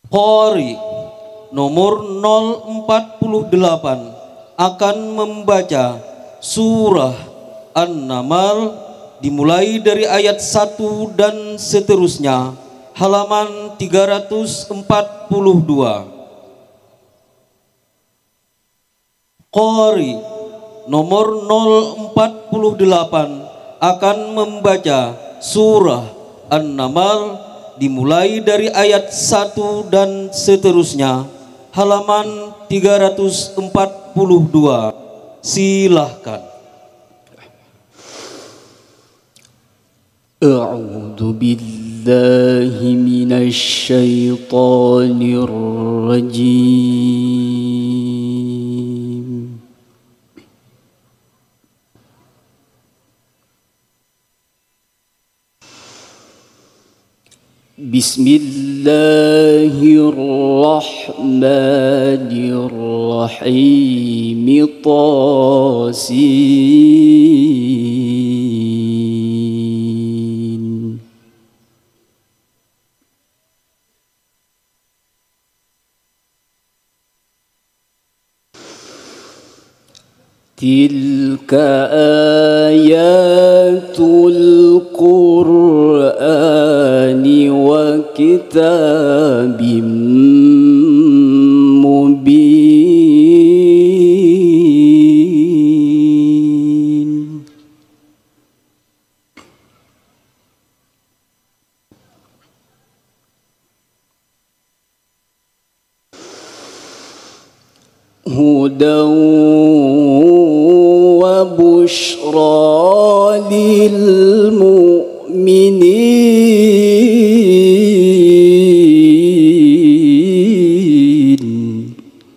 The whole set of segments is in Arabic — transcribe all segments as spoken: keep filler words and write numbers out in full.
Qari nomor nol empat puluh delapan akan membaca surah An-Naml dimulai dari ayat satu dan seterusnya, halaman tiga ratus empat puluh dua. Qari nomor nol empat puluh delapan akan membaca surah An-Naml dimulai dari ayat satu dan seterusnya, halaman tiga ratus empat puluh dua. Silahkan. A'udzu billahi minasy syaithanir rajim. Bismillahirrahmanirrahim. Tasin. Tilka ayatul Qur'ani wa kitabim mubin. Hudan wa bushra lil mu'minin.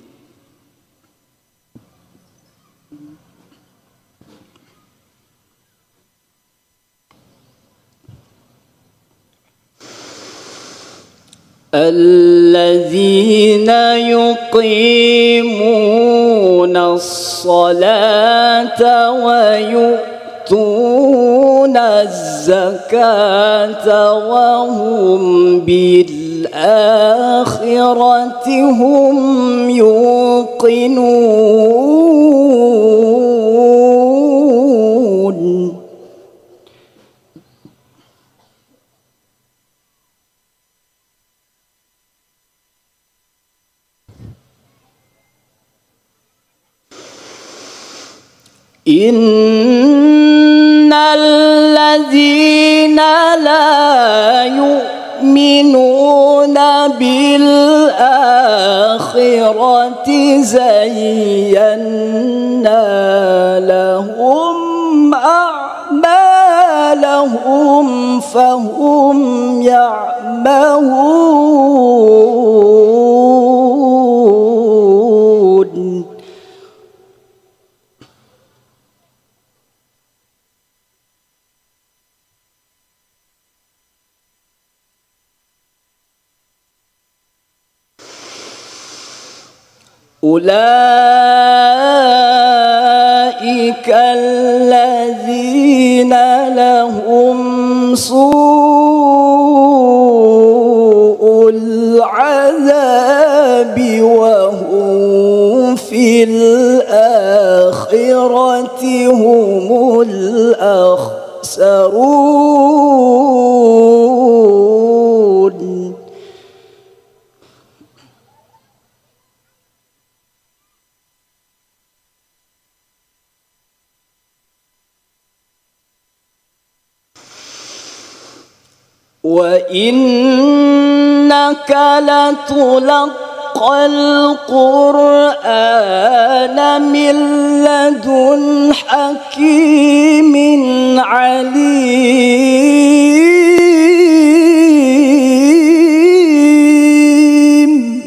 Alladzina yuqimuna as-salata wa yu'tuna az-zakata wa hum bil akhirati hum yuqinun. Innal ladzina la yu'minuna bil akhirati zayyana lahum a'malahum fahum ya'mahun. Ulaika alladzina lahum su'ul azabi wa hum fil akhirati humul akhsarun. Wa innaka latulaqqal Qur'ana min ladun hakimin alim.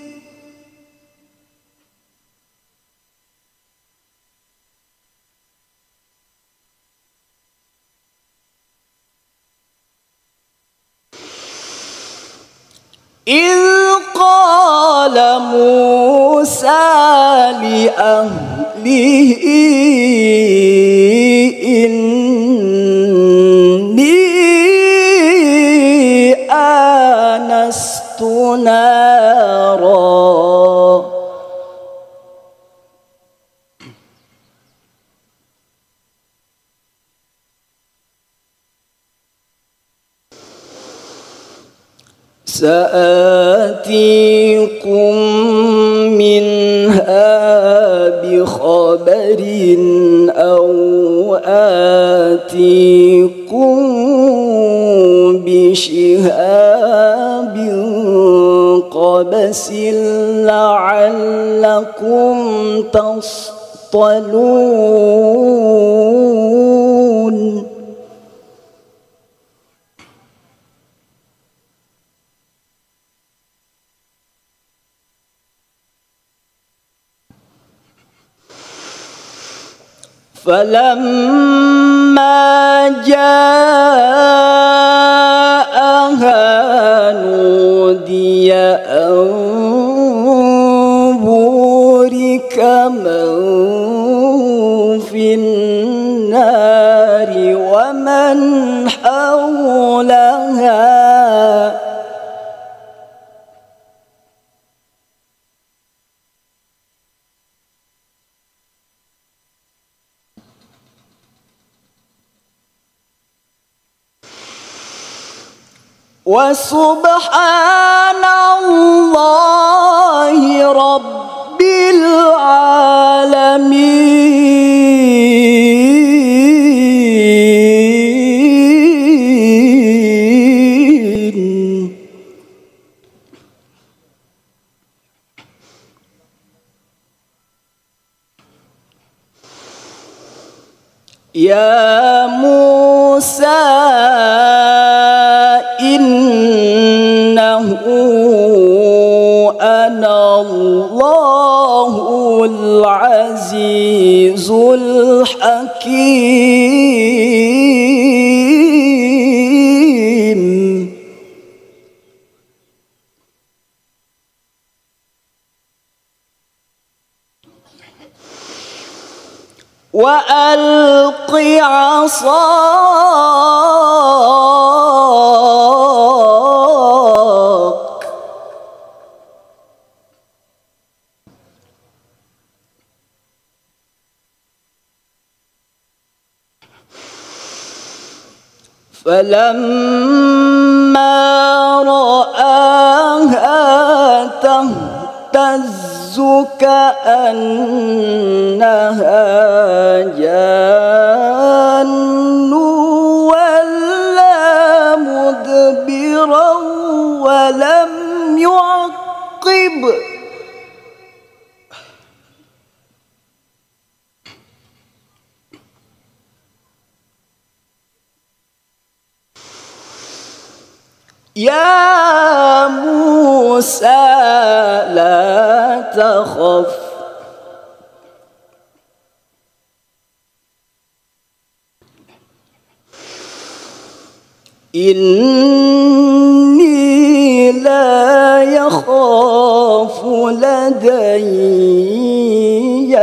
إذ قال موسى لأهله إني آنست نارا سآتيكم منها بخبر أو آتيكم بشهاب قبس لعلكم تصطلون. فلما جاءها نودي أن بورك من في النار ومن حولها وسبحان الله رب العالمين. يا موسى إنه أنا الله العزيز الحكيم. وألق عصاك فلما رآها تهتز كأنها جان ولا مدبرا ولم يعقب. يا موسى لا تخف إني لا يخاف لدي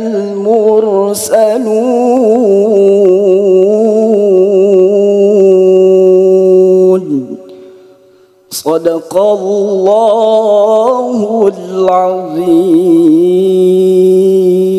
المرسلون. صدق الله العظيم.